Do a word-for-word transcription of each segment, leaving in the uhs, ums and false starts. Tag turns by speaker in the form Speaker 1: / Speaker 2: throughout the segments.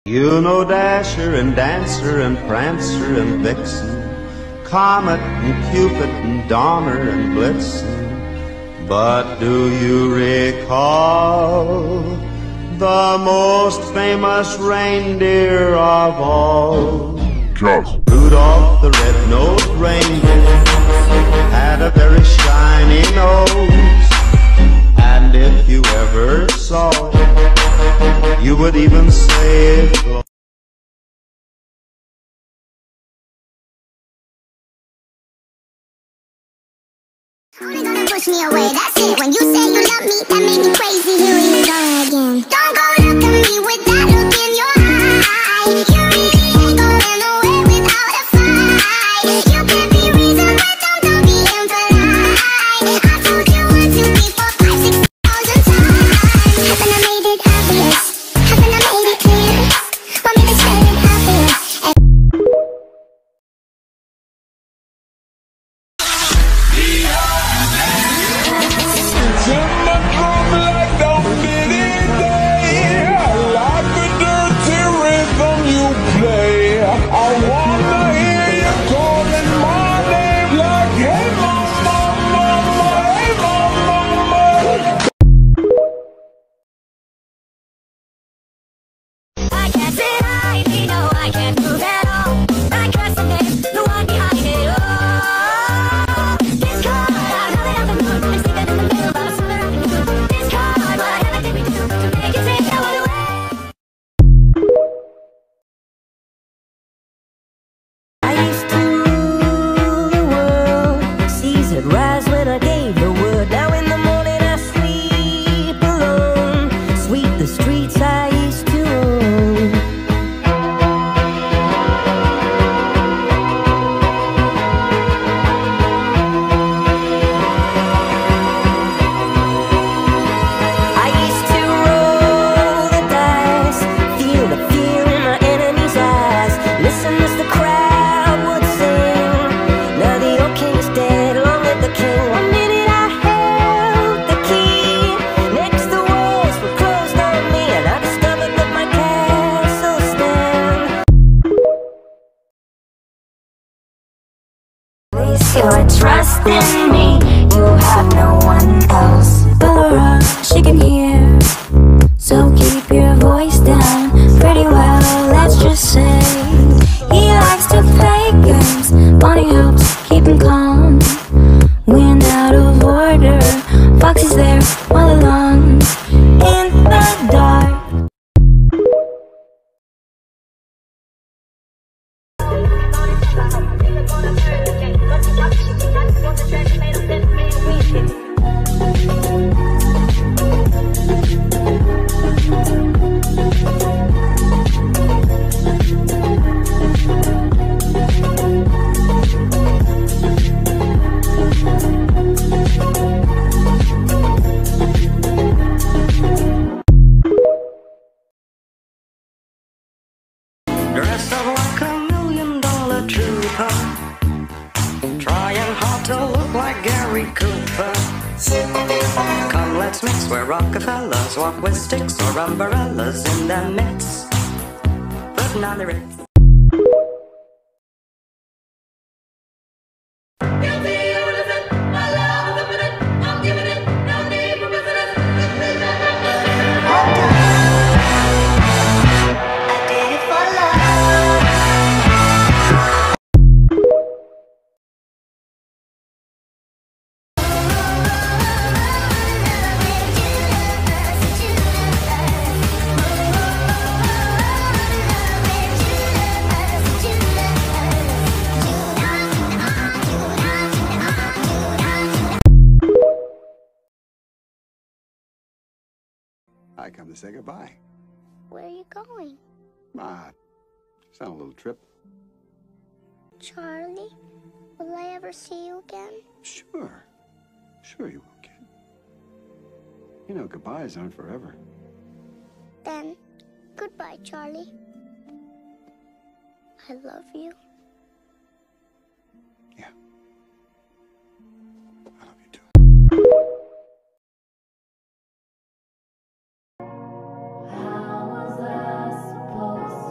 Speaker 1: You know Dasher and Dancer and Prancer and Vixen, Comet and Cupid and Donner and Blitzen. But do you recall the most famous reindeer of all?
Speaker 2: Just
Speaker 1: Rudolph the red-nosed reindeer had a very shiny nose, and if you ever saw it, you would even say it glowed.
Speaker 3: Only gonna push me away, that's it. When you say you love me, that made me crazy. Here you go again. Don't go look at me with that look in your eye. You really ain't going away without a fight. You can be reasoned, but don't, don't be impolite. I told you one, two, three, four, five, six thousand times. Haven't I made it obvious? Haven't I made it clear? Want me to spell it out for you?
Speaker 4: Rise when I gave the word. Now in the morning I sleep alone. Sweep the streets I used to own. I used to roll the dice, feel the fear in my enemy's eyes, listen as the crowd would sing. Now the old king is dead, long live the king. One minute I held the key, next the walls were closed on me, and I discovered that my castle stand. Place your trust in me, you have no one else. Bella, she can hear, so keep your voice down. Pretty well, let's just say he likes to play games. Bonnie helps keep him calm when out of order. Fox is there all along in the dark.
Speaker 5: Dressed up like a million dollar trooper, trying hard to look like Gary Cooper. Come, let's mix where Rockefellers walk with sticks or umbrellas in their midst, putting on the ritz.
Speaker 6: I come to say goodbye.
Speaker 3: Where are you going?
Speaker 6: Ah, just on a little trip.
Speaker 3: Charlie, will I ever see you again?
Speaker 6: Sure. Sure you will, kid. You know, goodbyes aren't forever.
Speaker 3: Then, goodbye, Charlie. I love you.
Speaker 6: Yeah. I love you too.
Speaker 4: How was I supposed to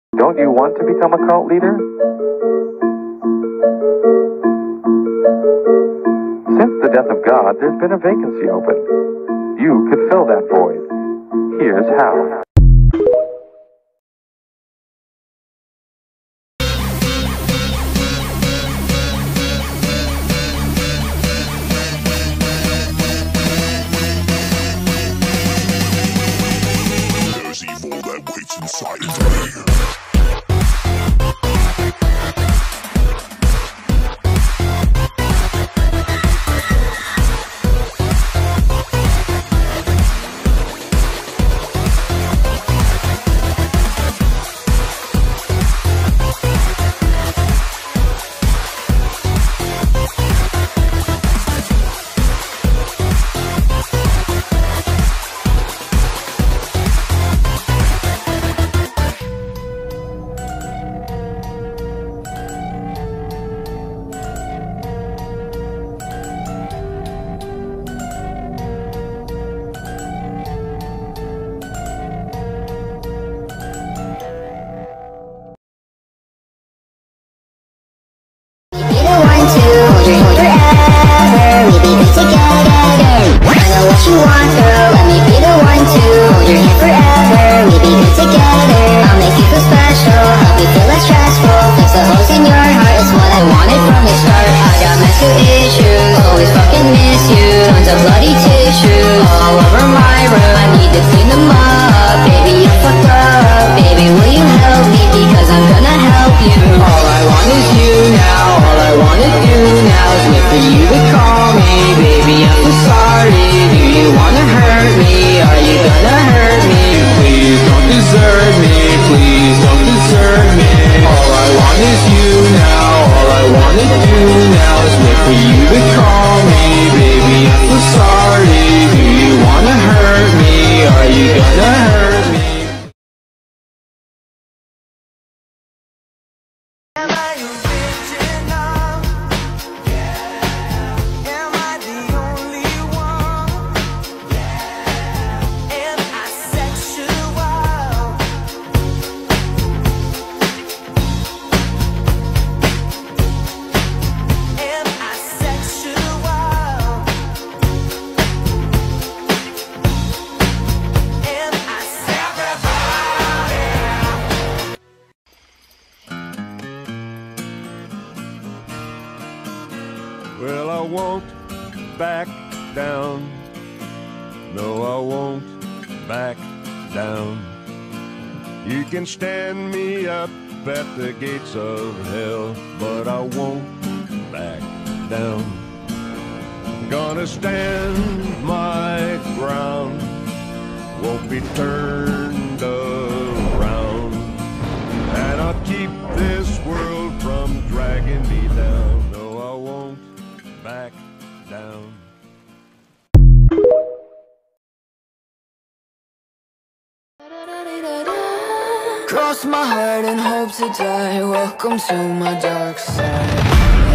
Speaker 2: Don't you want to become a cult leader? Since the death of God, there's been a vacancy open. You could fill that void. Here's how.
Speaker 7: There's evil that waits inside of me.
Speaker 3: You want, girl, let me be the one to hold your hand forever. We be good together. I'll make you feel special, help you feel less stressful. Fix the holes in your heart, it's what I wanted from the start. I got mental issues, always fucking miss you. Tons of bloody tissues all over my room. I need to clean them up, baby, you fucked up. Baby, will you help me, because I'm gonna help you.
Speaker 8: All I want is you now, all I wanna do now is wait for you to call me. Baby, I'm so sorry. Do you wanna hurt me? Are you gonna hurt me? Please don't desert me, please don't desert me. All I want is you now, all I wanna do now is wait for you to call me. Baby, I'm so sorry. Do you wanna hurt me? Are you gonna hurt me?
Speaker 5: Am I original? Yeah. Am I the only one? Yeah. Am I sexual? Am I sexual? Am I
Speaker 1: Well, I won't back down. No, I won't back down. You can stand me up at the gates of hell, but I won't back down. Gonna stand my ground, won't be turned around, and I'll keep this world from dragging me down. No, I won't back down.
Speaker 8: Cross my heart and hope to die. Welcome to my dark side.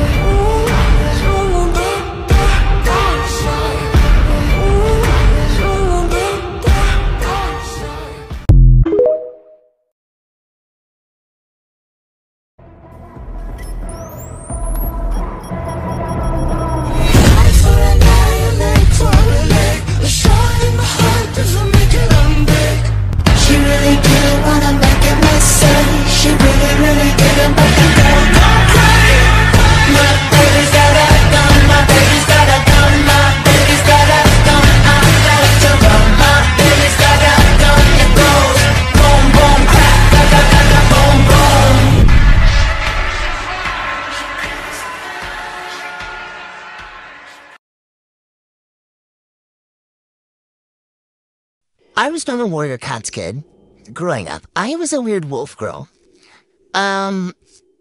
Speaker 9: I was not a warrior cats kid. Growing up, I was a weird wolf girl. Um,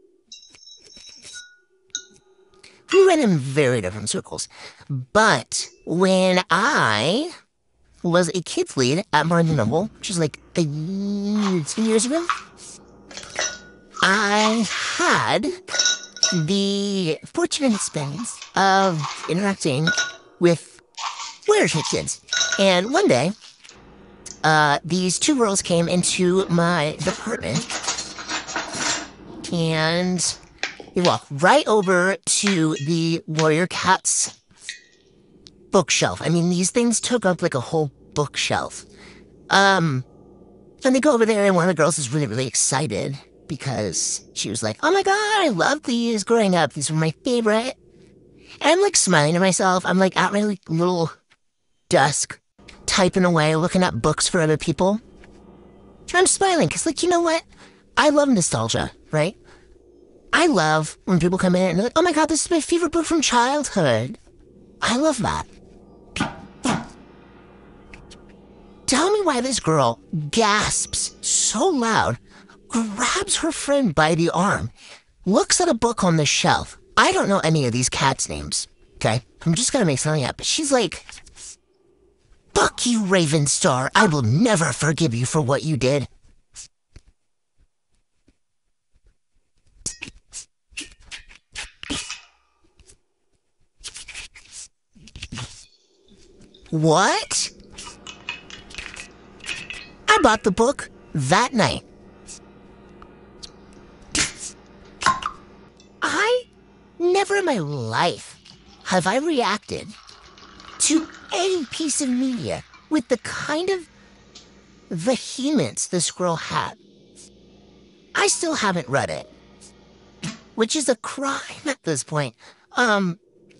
Speaker 9: we ran in very different circles. But when I was a kids lead at Barnes and Noble, which was like a year, two years ago, I had the fortunate experience of interacting with warrior kids. And one day, Uh, these two girls came into my department, and you walk right over to the Warrior Cats bookshelf. I mean, these things took up like a whole bookshelf. Um, and they go over there, and one of the girls is really, really excited because she was like, oh my god, I loved these growing up. These were my favorite. And I'm like smiling to myself. I'm like at my like, little desk, typing away, looking up books for other people. And I'm smiling because, like, you know what? I love nostalgia, right? I love when people come in and they're like, oh my god, this is my favorite book from childhood. I love that. Tell me why this girl gasps so loud, grabs her friend by the arm, looks at a book on the shelf. I don't know any of these cats' names, okay? I'm just gonna make something up. But she's like, fuck you, Ravenstar. I will never forgive you for what you did. What? I bought the book that night. I never in my life have I reacted to any piece of media with the kind of vehemence this girl had. I still haven't read it, which is a crime at this point. Um,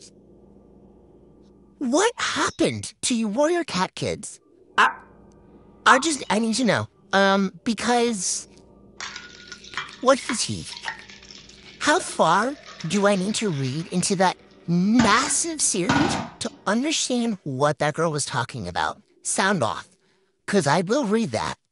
Speaker 9: what happened to you Warrior Cat kids? I, I just, I need to know. Um, because, what is he? How far do I need to read into that massive series to understand what that girl was talking about? Sound off, because I will read that.